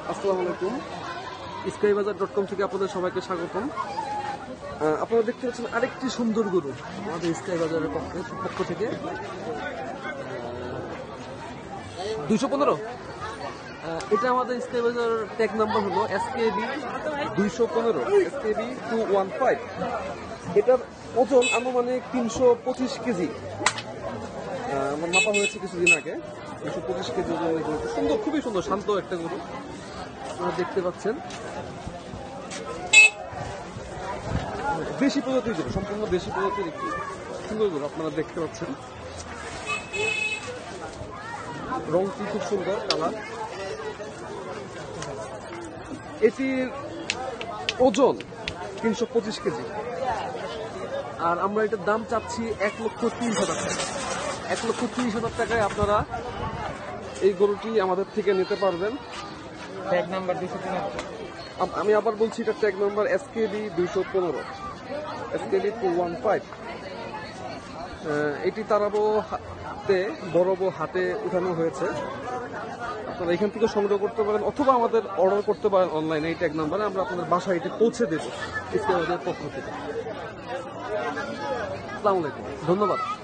আসসালামু আলাইকুম। স্কাইবাজার.com থেকে আপনাদের সবাইকে স্বাগতম। আপনারা দেখতে পাচ্ছেন আরেকটি সুন্দর গরু আমাদের স্কাইবাজারের পক্ষ থেকে 215। এটা আমাদের স্কাইবাজার ট্যাগ নাম্বার হলো SKB 215, SKB 215। এটার ওজন আনুমানিক 325 কেজি। আমার মাপা হয়েছে কিছুদিন আগে। 325 কেজি ওজনের গরু, সুন্দর, খুবই সুন্দর, শান্ত একটা গরু আপনারা দেখতে পাচ্ছেন। দেশি প্রজাতির গরু, সম্পূর্ণ দেশি প্রজাতির একটি সুন্দর গরু আপনারা দেখতে পাচ্ছেন। রংটি খুব সুন্দর, কালার। এটির ওজন 325 কেজি। আর আমরা এটার দাম চাচ্ছি 1,30,000 টাকা। 1,30,000 টাকায় আপনারা এই গরুটি আমাদের থেকে নিতে পারবেন। Tag number 215। আমি আবার বলছি, এটা ট্যাগ নাম্বার SKB 215, SKB 215। এটি তারাবো বড়বো হাটে উঠানো হয়েছে। আপনারা এখান থেকে সংগ্রহ করতে পারেন অথবা আমাদের অর্ডার করতে পারেন অনলাইনে। এই ট্যাগ নাম্বারে আমরা আপনাদের বাসায় এটি পৌঁছে দেবো স্কাইবাজারের পক্ষ থেকে। আসসালামু আলাইকুম, ধন্যবাদ।